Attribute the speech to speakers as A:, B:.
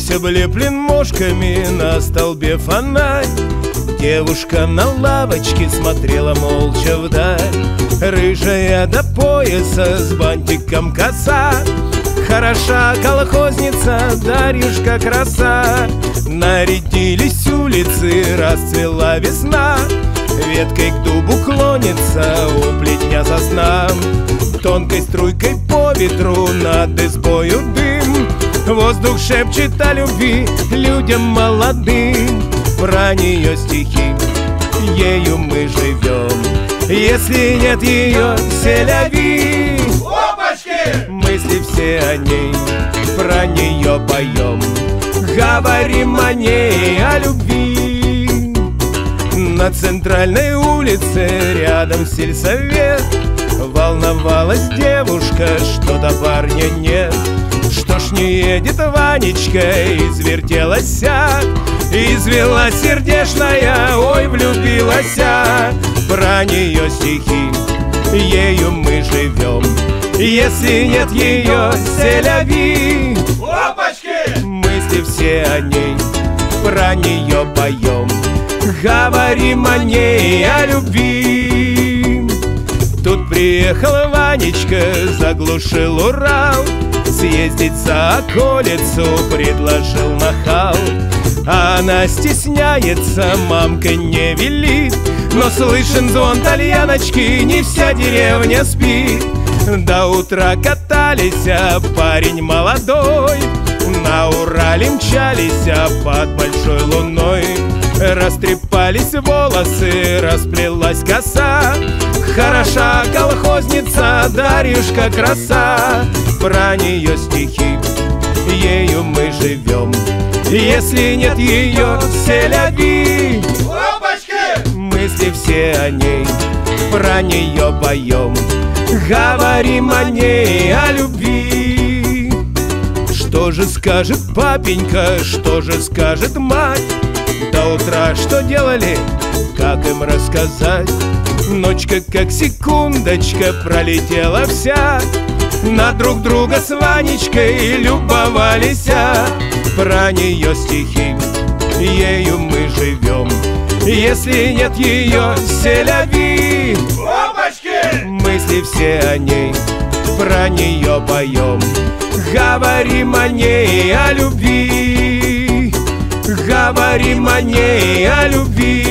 A: Весь облеплен мошками, на столбе фонарь. Девушка на лавочке смотрела молча вдаль. Рыжая до пояса, с бантиком коса. Хороша колхозница, Дарьюшка краса. Нарядились улицы, расцвела весна. Веткой к дубу клонится у плетня сосна. Тонкой струйкой по ветру над избою дым. Воздух шепчет о любви людям молодым. Про нее стихи, ею мы живем. Если нет ее, селяви,
B: опачки!
A: Мысли все о ней, про нее поем. Говорим о ней, о любви. На центральной улице рядом сельсовет. Волновалась девушка, что-то парня нет. Что ж не едет Ванечка, извертелась, извела сердечная, ой, влюбилась. Про нее стихи, ею мы живем. Если нет ее, селяви,
B: опачки!
A: Мысли все о ней, про нее поем. Говорим о ней, о любви. Тут приехал Ванечка, заглушил Урал. Съездить за околицу предложил нахал. А она стесняется, мамка не велит. Но слышен звон тальяночки, не вся деревня спит. До утра катались, а парень молодой. На Урале мчались, а под большой луной. Растрепались волосы, расплелась коса. Хороша колхозница, Дарьюшка краса. Про нее стихи, ею мы живем. Если нет ее, селяви,
B: опачки!
A: Мысли все о ней, про нее поем. Говорим о ней, о любви. Что же скажет папенька, что же скажет мать? До утра что делали, как им рассказать? Ночка как секундочка пролетела вся. На друг друга с Ванечкой любовались. Про нее стихи, ею мы живем. Если нет ее, селяви,
B: опачки!
A: Мысли все о ней, про нее поем. Говорим о ней, о любви. Говорим о ней, о любви.